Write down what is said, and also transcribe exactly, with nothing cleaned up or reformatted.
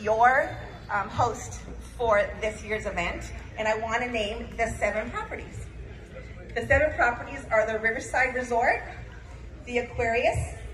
your um, host for this year's event, and I want to name the seven properties. The seven properties are the Riverside Resort, the Aquarius,